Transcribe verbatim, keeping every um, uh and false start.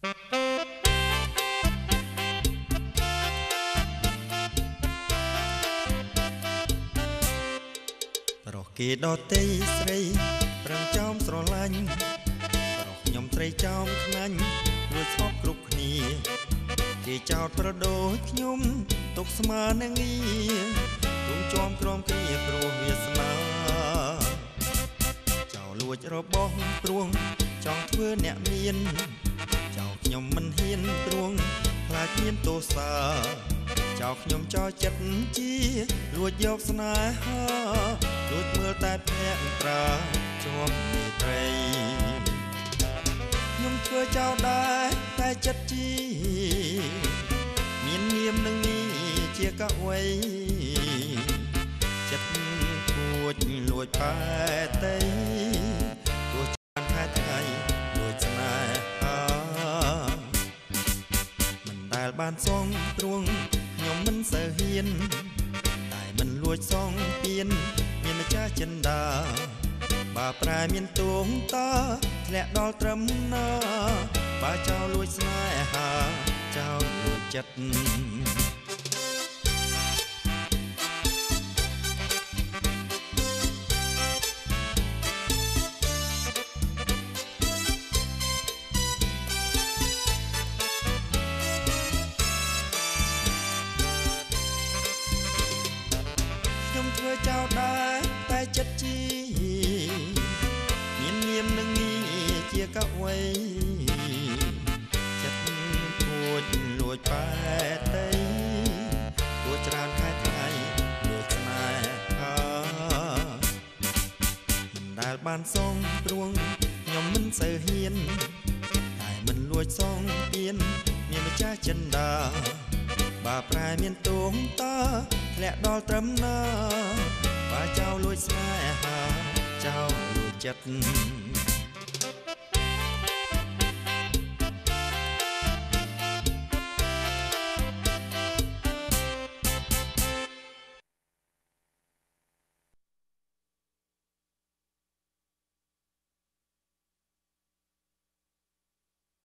រកគេដតេស្រីប្រឹងចោមស្រឡាញ់រកខ្ញុំត្រីចោមខ្នាញ់រួចស្អប់គ្រប់គ្នាគេចោតប្រដូចខ្ញុំទុកស្មើនឹងងាររួមជាប់ក្រំគ្នាព្រោះវាស្នាចោលួចរបស់ព្រួងចង់ធ្វើអ្នកមានចោលខ្ញុំមិនហ៊ានព្រួងខ្លាចមានទោសាចោលខ្ញុំចោលចិត្តជាលួចយកស្នេហាលួចមើលតែភ្នាក់ប្រាជាប់មេត្រីខ្ញុំធ្វើចោលដែរតែចិត្តជាមាននាមនឹងនេះជាកវីចិត្តគួចលួចបែតីទោះបានខែថ្ងៃលួចស្នេហាមិនដែលបានសងទ្រង់ខ្ញុំមិនសូវហ៊ានតែមិនលួចសងពៀនមានម្ចាស់ចិន្តាបើប្រែមានទួងតាធ្លាក់ដល់ត្រឹមណាបើចោលលួចស្នេហាចោលលួចចិត្តខ្ញុំធ្វើចោលដែរតែចិត្តជាមាននាមនឹងនេះជាកវីចិត្តគួចលួចបែតីគួចច្រើនខែថ្ងៃលួចស្នេហាមិនដែលបានសងព្រួងខ្ញុំមិនសូវហ៊ានតែមិនលួចសងពៀនមានម្ចាស់ចិន្តាបើប្រែមានទួងតាធ្លាក់ដល់ត្រឹមណាបើចោលលួចស្នេហាចោលលួចចិត្ត